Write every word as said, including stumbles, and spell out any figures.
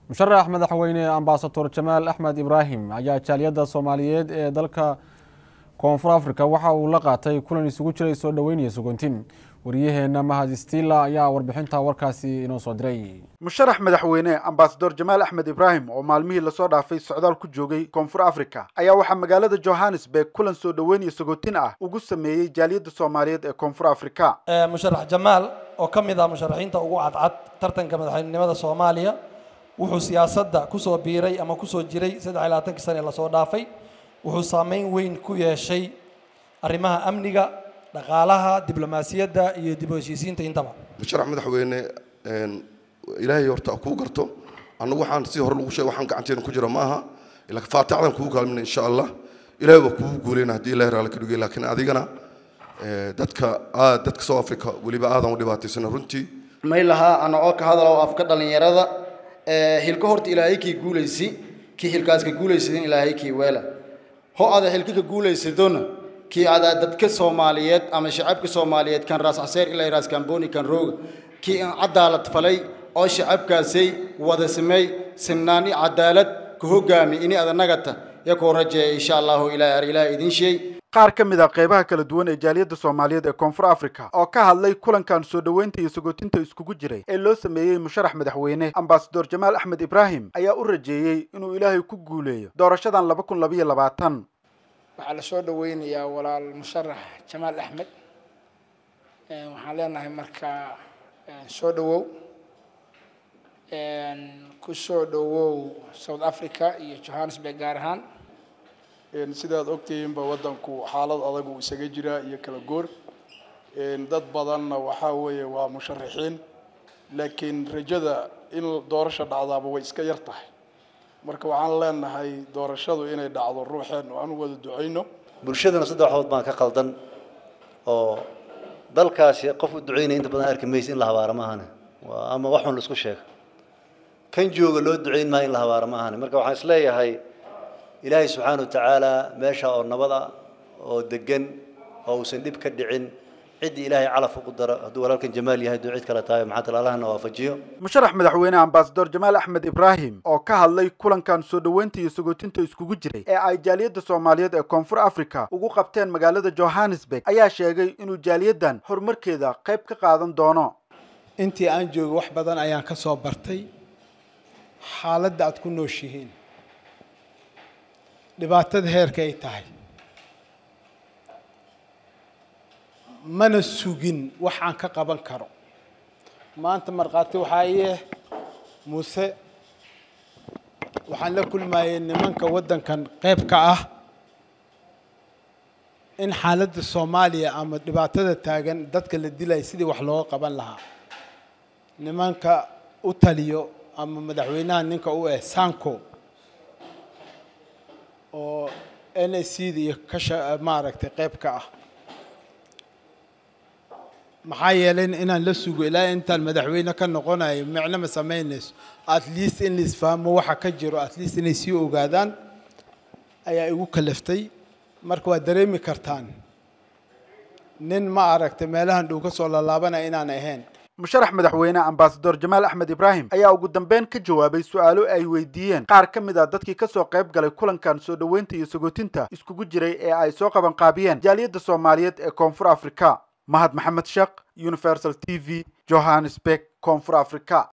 مشرح مدحوينه امباسادور جمال احمد ابراهيم ayaa jaaliyada Soomaaliyeed ee dalka Koonfur Afrika waxa uu la qaatay kulan isugu jiray soo dhaweynaya suguntin wariyaheena Mahad Stila ayaa warbixinta warkaasi inoo soo diray مشرح مدحوينه امباسادور جمال احمد ابراهيم oo maalmihii la soo dhaafay socdaal ku joogay Koonfur Afrika ayaa waxa magaalada Johannesburg kulan soo dhaweynaya suguntin ah ugu sameeyay jaaliyada Soomaaliyeed ee Koonfur Afrika مشرح جمال oo kamid ah musharaxiinta ugu cadcad tartanka madaxweynenimada Soomaaliya wuxuu siyaasadda ku soo biiray ama ku soo jiray saddex iyo labaatan sano la soo dhaafay wuxuu saameyn weyn ku yeeshay arrimaha amniga dhaqaalaha diblomaasiyadda iyo dib u heshiisiinta intaba musharax madaxweyne een ilaahay horta ku garto anagu waxaan si hor lagu sheegay waxaan gacanteena ku jira maaha ila faataxdan ku kaalmina insha Allah ilaahay waa ku guuleena hadii ilaahay raali ka dhigay laakiin adigana dadka dadka South Africa waliba aadan u dhibaataysan runtii maylaha ana oo ka hadalo afka dhalinyarada hilka horta ilaahay ki guuleysi ki hilkaas ka guuleysadin ilaahay ki weela ho ada hilka ka guuleysadona ki ada dadka Soomaaliyeed ama shacabka Soomaaliyeed kan raas aseer ilaa raas Kamboni kan roog ki cadaalad falay oo shacabkaasay wada samay sinnaani cadaalad ku hogaami in aad nagata yakoo rajay insha Allah ilaahay ilaahay idin shay qaar ka mid ah qaybaha kala duwan ee jaaliyada Soomaaliyeed ee Koonfur Afrika oo ka hadlay kulankan soo dhaweynta iyo suguntinta iskugu jiray ee loo sameeyay musharax madaxweyne ambasador Jamaal Axmed Ibrahim ayaa u rajeeyay inuu ilaahay ku guuleeyo doorashadan laba kun iyo labaatan waxa la soo dhaweynayaa walaal musharax Jamaal Axmed ee waxaan leenahay marka soo dhawow ee ku soo dhawow South Africa iyo Johannesburg gaar ahaan een sidaad ogtiin ba wadanku xaalad adag uu isaga jira iyo kala goor een dad badan waxa weeye waa musharaxiin laakiin rajada in doorasho dhacdaaba way iska yar tahay marka waxaan leenahay doorashadu inay dhacdo ruuxeen oo aan wada duceyno bulshadana saddex xood baan ka qaldan oo dalkaasi qof u duceynay inta badan arkimaysa in la habaaro ma ahana ama wax xun la isku sheego kan jooga loo duceyn ma in la habaaro ma ahana marka waxaan isleeyahay إلهي سبحانه وتعالى ماشى أو نبضة أو دجن أو سندب كدعين عدي إلهي على فوق الدر هدول لكن جمال يهدو عيد كلا تايم حتى الله نوافجيه مشرح مدحوينه امباسادور جمال أحمد إبراهيم أو كهالله كلن كان سودوينتي يسوقتينتو يسوقو جري ee ay jaaliyada Soomaaliyeed ee Koonfur Afrika ugu qabteen magaalada Johannesburg ayaa sheegay inuu jaaliyadan horumarkeeda qayb ka qaadan doono intii aan joogo wax badan ayaan ka soo bartay xaaladda aad ku nooshihiin dhibaatada heerka ay tahay mana sugin wax aan ka qaban karo maanta marqaati waxa ay Muuse waxaan la kulmayay nimanka wadankan qayb ka ah in xaaladda Soomaaliya ama dhibaatada taagan dadka la dilay sidii wax loo qaban lahaa nimanka u taliyo ama madaxweynaha ninka u ah Sanko oo N S C iyo kasha maaragtay qayb ka ah maxaa yeelay inaan la sugo ilaa intaan madaxweyne ka noqonayo macna ma sameynayso at least in is fahmo waxa ka jiro at least inay sii ogaadaan ayaa igu kalaftay marka waa dareemi kartaan nin ma aragtay meelahan dhow ka soo laalaabanay inaan ahayn مشرح مدحوينه امباسادور جمال أحمد إبراهيم ayaa ugu dambeyn ka jawaabay su'aalo ay weydiiyeen qaar ka mid ah dadkii ka soo qayb galay kulankan soo dhaweynta iyo suguntinta iskugu jiray ee ay soo qaban qaabiyeen jaaliyada Soomaaliyeed ee Koonfur Afrika Mahad Maxamed Shaq Universal T V Johannesburg Koonfur Afrika